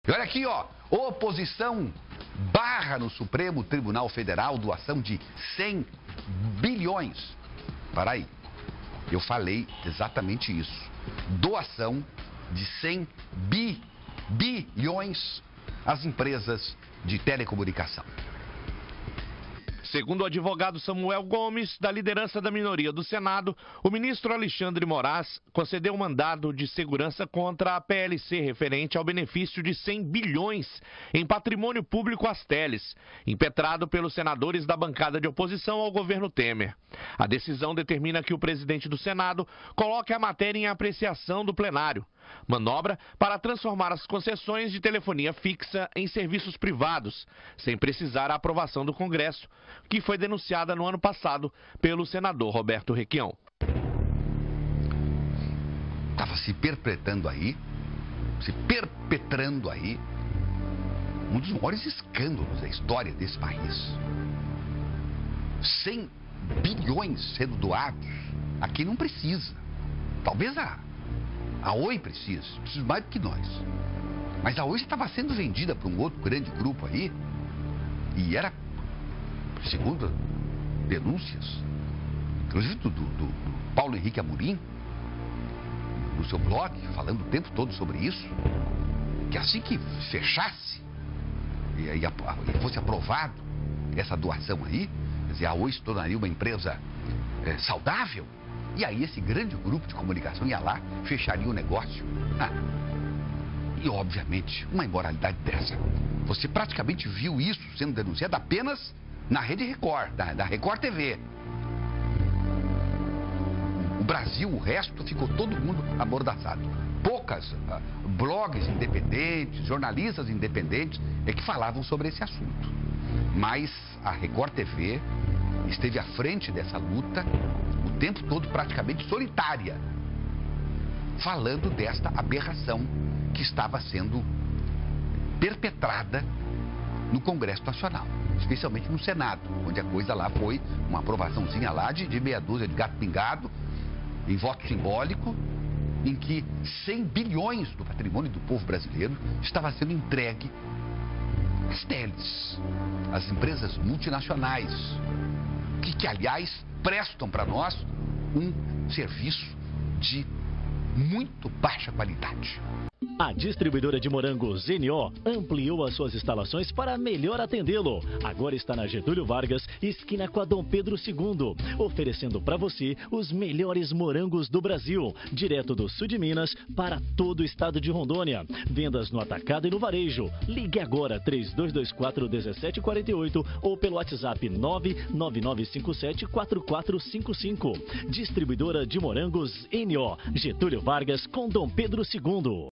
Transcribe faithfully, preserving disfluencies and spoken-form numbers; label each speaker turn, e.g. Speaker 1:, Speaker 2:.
Speaker 1: E olha aqui, ó, oposição barra no Supremo Tribunal Federal doação de cem bilhões. Para aí, eu falei exatamente isso. Doação de cem bi, bilhões às empresas de telecomunicação.
Speaker 2: Segundo o advogado Samuel Gomes, da liderança da minoria do Senado, o ministro Alexandre Moraes concedeu um mandado de segurança contra a P L C referente ao benefício de cem bilhões em patrimônio público às teles, impetrado pelos senadores da bancada de oposição ao governo Temer. A decisão determina que o presidente do Senado coloque a matéria em apreciação do plenário. Manobra para transformar as concessões de telefonia fixa em serviços privados, sem precisar a aprovação do Congresso, que foi denunciada no ano passado pelo senador Roberto Requião.
Speaker 1: Estava se perpetrando aí, se perpetrando aí, um dos maiores escândalos da história desse país. cem bilhões sendo doados a quem não precisa. Talvez a A Oi precisa, precisa mais do que nós. Mas a Oi estava sendo vendida para um outro grande grupo aí. E era, segundo denúncias, inclusive do, do, do Paulo Henrique Amorim, no seu blog, falando o tempo todo sobre isso, que assim que fechasse e, e, e fosse aprovado essa doação aí, quer dizer, a Oi se tornaria uma empresa é, saudável. E aí esse grande grupo de comunicação ia lá, fecharia o negócio. Ah, e obviamente, uma imoralidade dessa. Você praticamente viu isso sendo denunciado apenas na Rede Record, da, da Record T V. O Brasil, o resto, ficou todo mundo amordaçado. Poucas ah, blogs independentes, jornalistas independentes é que falavam sobre esse assunto. Mas a Record T V esteve à frente dessa luta o tempo todo praticamente solitária, falando desta aberração que estava sendo perpetrada no Congresso Nacional, especialmente no Senado, onde a coisa lá foi uma aprovaçãozinha lá de, de meia dúzia de gato pingado, em voto simbólico, em que cem bilhões do patrimônio do povo brasileiro estava sendo entregue às teles, às empresas multinacionais, que, que aliás, prestam para nós um serviço de muito baixa qualidade.
Speaker 3: A distribuidora de morangos N O ampliou as suas instalações para melhor atendê-lo. Agora está na Getúlio Vargas, esquina com a Dom Pedro segundo, oferecendo para você os melhores morangos do Brasil, direto do sul de Minas para todo o estado de Rondônia. Vendas no atacado e no varejo. Ligue agora três dois dois quatro, um sete quatro oito ou pelo WhatsApp nove nove nove cinco sete, quatro quatro cinco cinco. Distribuidora de morangos N O, Getúlio Vargas com Dom Pedro segundo.